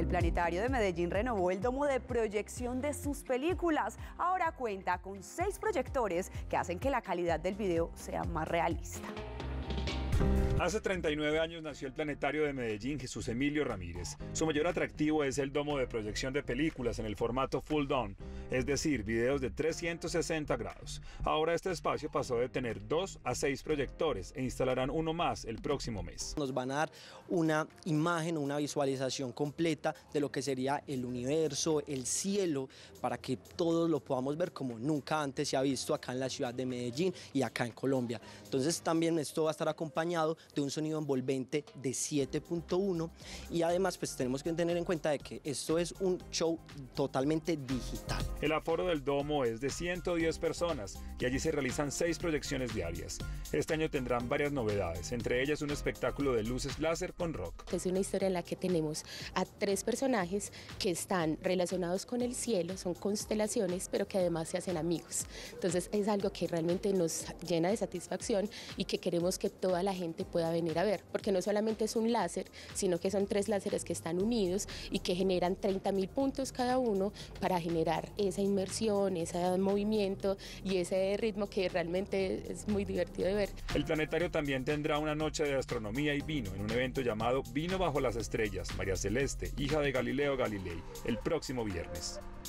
Planetario de Medellín renovó el domo de proyección de sus películas. Ahora cuenta con 6 proyectores que hacen que la calidad del video sea más realista. Hace 39 años nació el Planetario de Medellín Jesús Emilio Ramírez. Su mayor atractivo es el domo de proyección de películas en el formato full dome, es decir, videos de 360 grados. Ahora este espacio pasó de tener 2 a 6 proyectores e instalarán uno más el próximo mes. Nos van a dar una imagen, una visualización completa de lo que sería el universo, el cielo, para que todos lo podamos ver como nunca antes se ha visto acá en la ciudad de Medellín y acá en Colombia. Entonces también esto va a estar acompañado de un sonido envolvente de 7.1 y además pues tenemos que tener en cuenta de que esto es un show totalmente digital. El aforo del domo es de 110 personas y allí se realizan 6 proyecciones diarias. Este año tendrán varias novedades, entre ellas un espectáculo de luces láser con rock. Es una historia en la que tenemos a 3 personajes que están relacionados con el cielo, son constelaciones, pero que además se hacen amigos. Entonces es algo que realmente nos llena de satisfacción y que queremos que toda la gente pueda venir a ver, porque no solamente es un láser, sino que son 3 láseres que están unidos y que generan 30.000 puntos cada uno para generar esa inmersión, ese movimiento y ese ritmo que realmente es muy divertido de ver. El Planetario también tendrá una noche de astronomía y vino en un evento llamado Vino bajo las estrellas, María Celeste, hija de Galileo Galilei, el próximo viernes.